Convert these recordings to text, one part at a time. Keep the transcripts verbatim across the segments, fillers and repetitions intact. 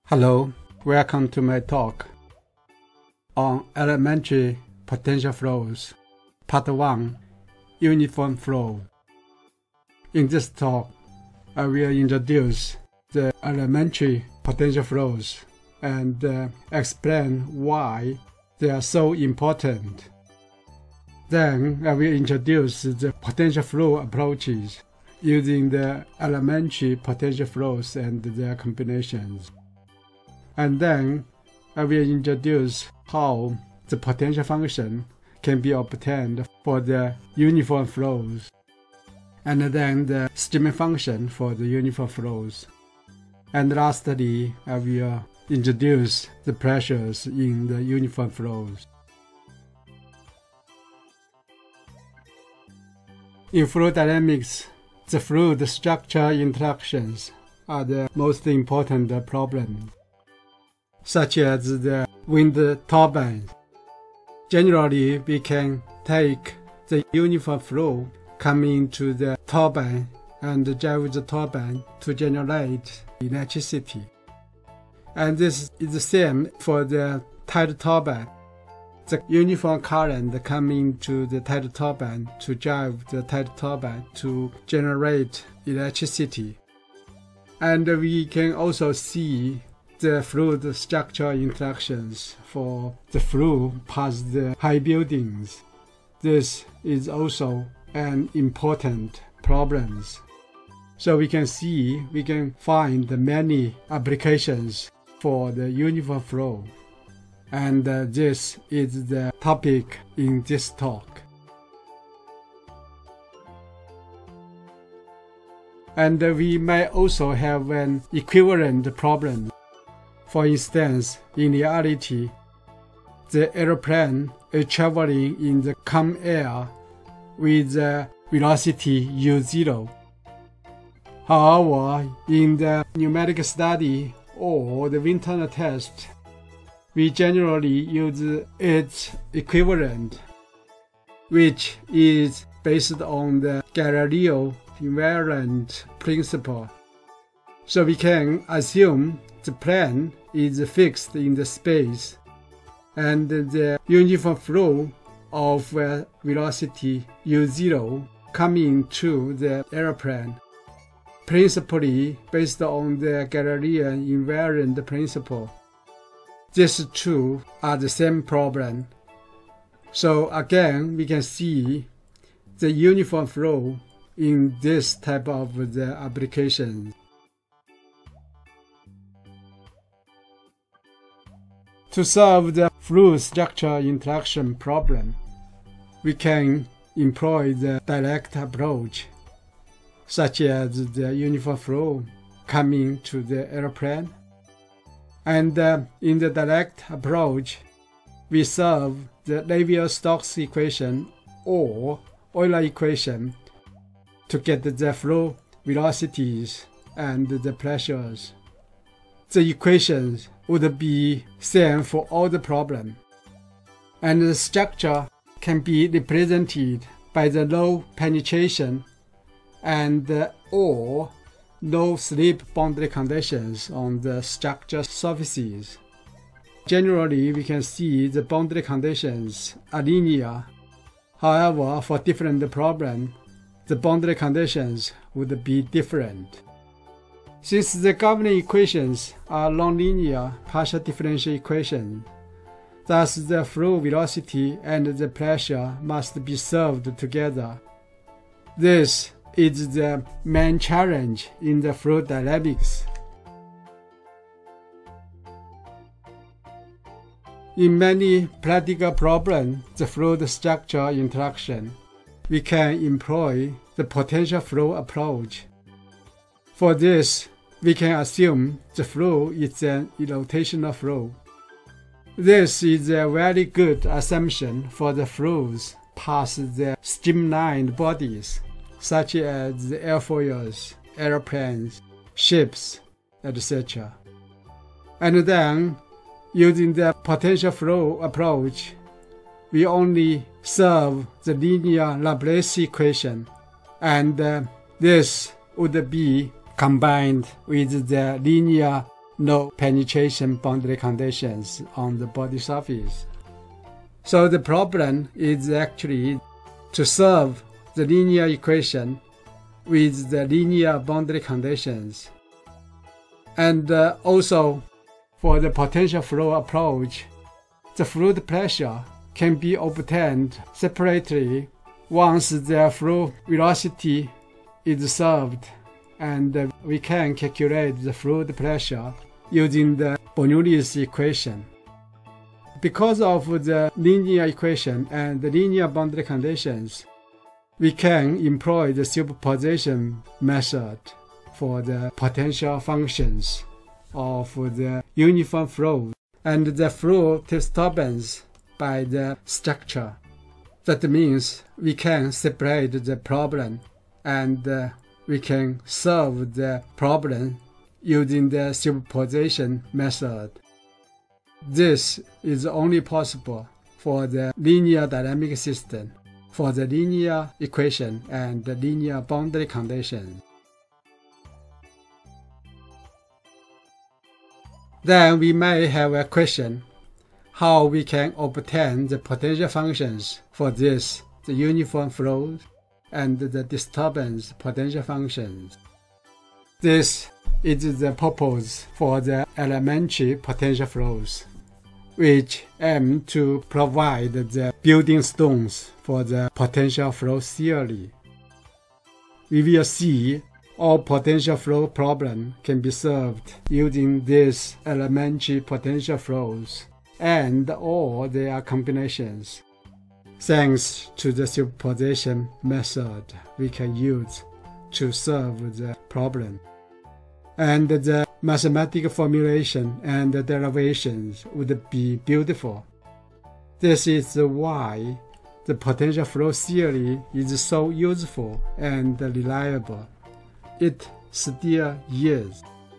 Hello, welcome to my talk on elementary potential flows, Part one, Uniform Flow. In this talk, I will introduce the elementary potential flows and uh, explain why they are so important. Then I will introduce the potential flow approaches using the elementary potential flows and their combinations. And then I will introduce how the potential function can be obtained for the uniform flows, and then the stream function for the uniform flows. And lastly, I will introduce the pressures in the uniform flows. In fluid dynamics, the fluid structure interactions are the most important problem, such as the wind turbines. Generally, we can take the uniform flow coming to the turbine and drive the turbine to generate electricity. And this is the same for the tidal turbine. The uniform current coming to the tidal turbine to drive the tidal turbine to generate electricity. And we can also see the fluid structure interactions for the flow past the high buildings. This is also an important problem. So we can see, we can find many applications for the uniform flow. And uh, this is the topic in this talk. And uh, we may also have an equivalent problem. For instance, in reality, the airplane is traveling in the calm air with a velocity u zero. However, in the numerical study or the wind tunnel test, we generally use its equivalent, which is based on the Galileo invariant principle. So we can assume the plane is fixed in the space, and the uniform flow of uh, velocity u zero coming to the airplane, principally based on the Galileo invariant principle. These two are the same problem. So again, we can see the uniform flow in this type of the application. To solve the fluid structure interaction problem, we can employ the direct approach, such as the uniform flow coming to the airplane. And uh, in the direct approach, we solve the Navier-Stokes equation or Euler equation to get the flow velocities and the pressures. The equations would be same for all the problems, and the structure can be represented by the low penetration and uh, or low slip boundary conditions on the structure surfaces. Generally, we can see the boundary conditions are linear. However, for different problems, the boundary conditions would be different. Since the governing equations are nonlinear partial differential equations, thus the flow velocity and the pressure must be solved together. This is the main challenge in the fluid dynamics. In many practical problems, the fluid structure interaction, we can employ the potential flow approach. For this, we can assume the flow is an rotational flow. This is a very good assumption for the flows past the streamlined bodies, such as the airfoils, airplanes, ships, et cetera. And then, using the potential flow approach, we only solve the linear Laplace equation, and uh, this would be combined with the linear no penetration boundary conditions on the body surface. So the problem is actually to solve the linear equation with the linear boundary conditions. And uh, also, for the potential flow approach, the fluid pressure can be obtained separately once the flow velocity is solved, and uh, we can calculate the fluid pressure using the Bernoulli's equation. Because of the linear equation and the linear boundary conditions, we can employ the superposition method for the potential functions of the uniform flow and the flow disturbance by the structure. That means we can separate the problem and uh, we can solve the problem using the superposition method. This is only possible for the linear dynamic system, for the linear equation and the linear boundary condition. Then we may have a question how we can obtain the potential functions for this, the uniform flow and the disturbance potential functions. This is the purpose for the elementary potential flows, which aim to provide the building stones for the potential flow theory. We will see all potential flow problems can be solved using these elementary potential flows and all their combinations, thanks to the superposition method we can use to solve the problem. And the mathematical formulation and the derivations would be beautiful. This is why the potential flow theory is so useful and reliable. It still is.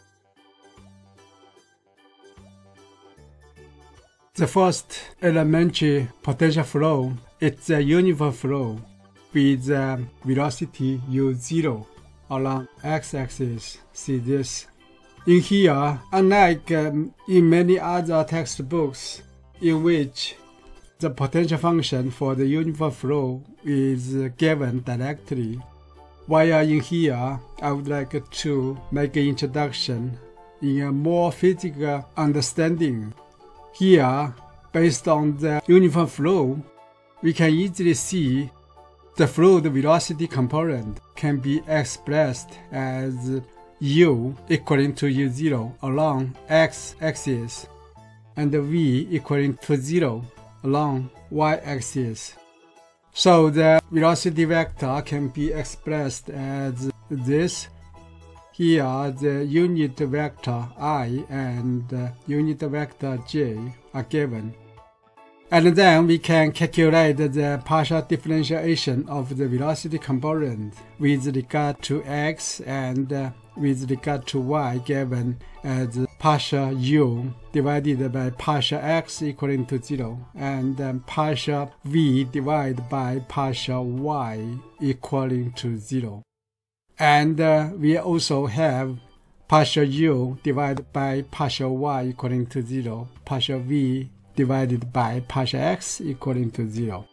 The first elementary potential flow is a uniform flow with a velocity u zero along x-axis. See this. In here, unlike um, in many other textbooks in which the potential function for the uniform flow is given directly, while in here, I would like to make an introduction in a more physical understanding. Here, based on the uniform flow, we can easily see the fluid velocity component can be expressed as u equaling to u zero along x-axis and v equaling to zero along y-axis. So the velocity vector can be expressed as this. Here the unit vector I and uh, unit vector j are given. And then we can calculate the partial differentiation of the velocity component with regard to x and uh, with regard to y given as partial u divided by partial x equaling to zero and um, partial v divided by partial y equaling to zero. And uh, we also have partial u divided by partial y equaling to zero, partial v divided by partial x equaling to zero.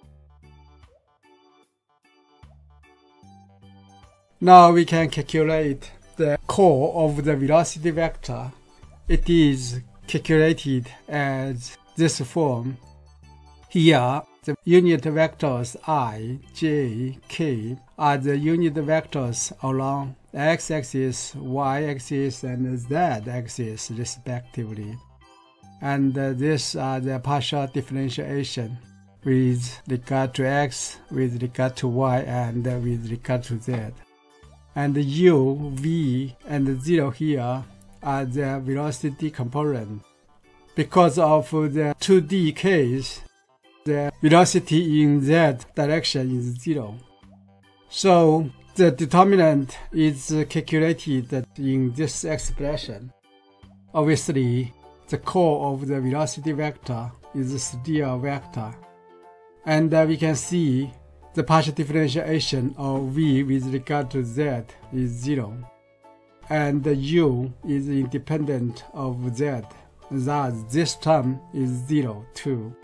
Now we can calculate the core of the velocity vector. It is calculated as this form. Here, the unit vectors I, j, k are the unit vectors along x-axis, y-axis, and z-axis respectively. And uh, these are the partial differentiation with regard to x, with regard to y, and uh, with regard to z. And u, v, and zero here are the velocity component. Because of the two D case, the velocity in z direction is zero. So the determinant is calculated in this expression. Obviously, the core of the velocity vector is still a vector. And uh, we can see the partial differentiation of v with regard to z is zero. and u is independent of z. Thus, this term is zero too.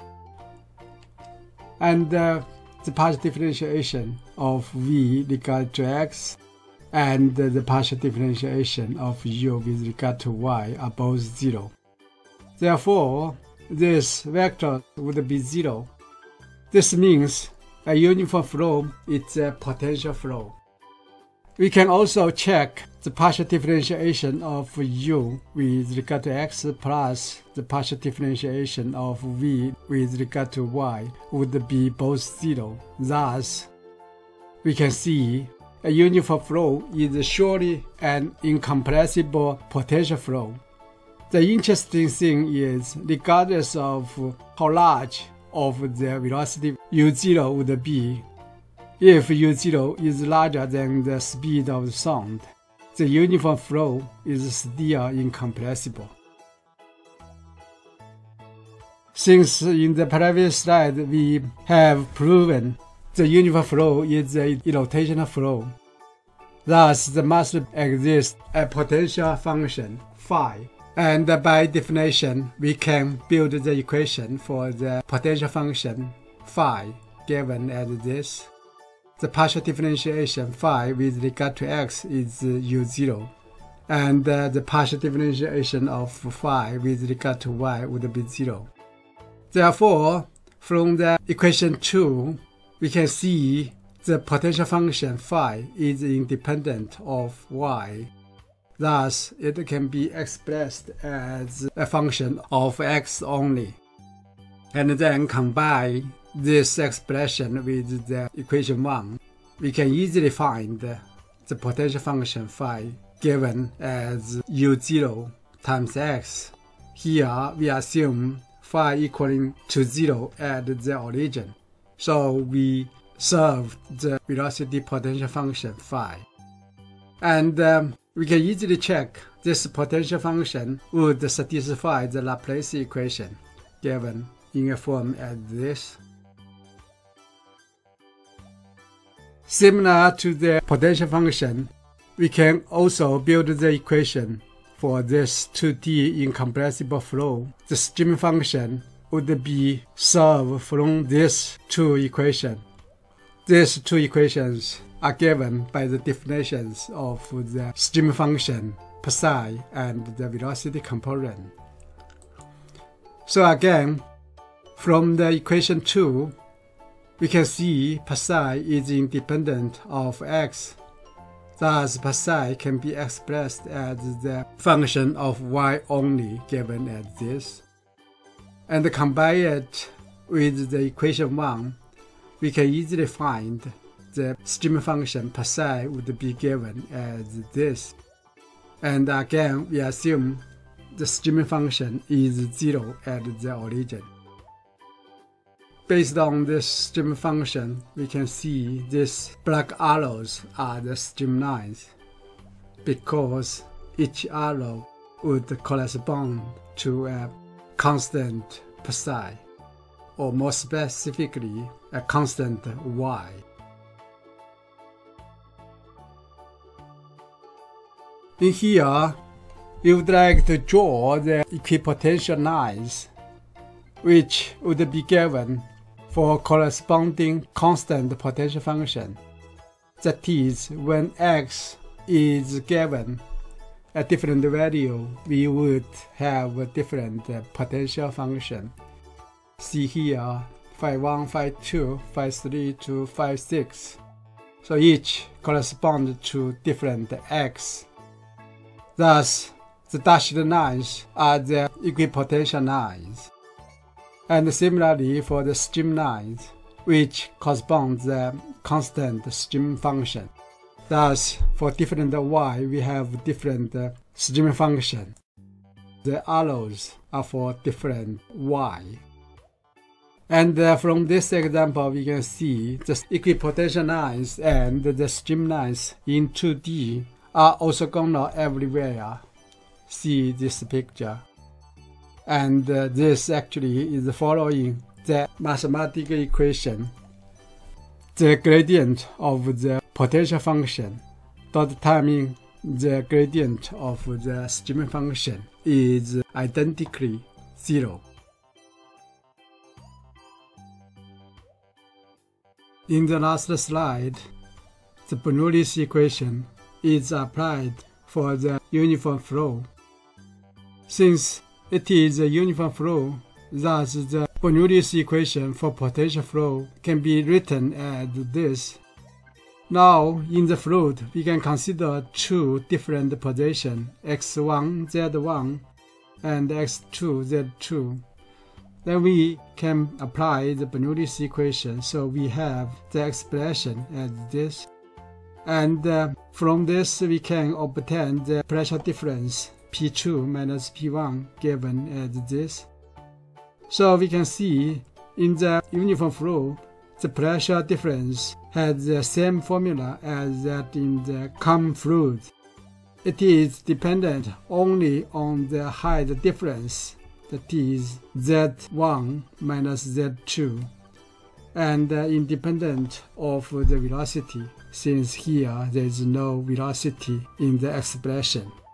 And uh, the partial differentiation of v regard to x and uh, the partial differentiation of u with regard to y are both zero. Therefore, this vector would be zero. This means a uniform flow is a potential flow. We can also check the partial differentiation of u with regard to x plus the partial differentiation of v with regard to y would be both zero. Thus, we can see a uniform flow is surely an incompressible potential flow. The interesting thing is, regardless of how large of the velocity u zero would be, if u zero is larger than the speed of the sound, the uniform flow is still incompressible. Since in the previous slide we have proven the uniform flow is a rotational flow, thus there must exist a potential function phi. And by definition, we can build the equation for the potential function phi given as this. The partial differentiation phi with regard to x is u zero, and uh, the partial differentiation of phi with regard to y would be zero. Therefore, from the equation two, we can see the potential function phi is independent of y. Thus, it can be expressed as a function of x only. And then combine this expression with the equation one. We can easily find the potential function phi given as u zero times x. Here, we assume phi equaling to zero at the origin. So we solve the velocity potential function phi. And um, we can easily check this potential function would satisfy the Laplace equation given in a form as this. Similar to the potential function, we can also build the equation for this two D incompressible flow. The stream function would be solved from these two equations. These two equations are given by the definitions of the stream function, psi, and the velocity component. So again, from the equation two, we can see psi is independent of x. Thus, psi can be expressed as the function of y only given as this. And combine it with the equation one, we can easily find the stream function psi would be given as this. And again, we assume the stream function is zero at the origin. Based on this stream function, we can see these black arrows are the streamlines because each arrow would correspond to a constant psi, or more specifically, a constant y. In here, we would like to draw the equipotential lines, which would be given for corresponding constant potential function. That is, when x is given a different value, we would have a different potential function. See here, phi one, phi two, phi three to phi six. So each corresponds to different x. Thus, the dashed lines are the equipotential lines. And similarly for the stream lines, which corresponds to the constant stream function. Thus, for different y, we have different stream function. The arrows are for different y. And uh, from this example, we can see the equipotential lines and the stream lines in two D are orthogonal everywhere. See this picture. And uh, this actually is following the mathematical equation. The gradient of the potential function determines the gradient of the stream function is identically zero. In the last slide, the Bernoulli's equation is applied for the uniform flow. Since it is a uniform flow, thus the Bernoulli's equation for potential flow can be written as this. Now, in the fluid, we can consider two different positions, x one, z one, and x two, z two. Then we can apply the Bernoulli's equation, so we have the expression as this. And uh, from this, we can obtain the pressure difference P two minus P one given as this. So we can see in the uniform flow, the pressure difference has the same formula as that in the common fluid. It is dependent only on the height difference, that is z one minus z two, and uh, independent of the velocity, since here there is no velocity in the expression.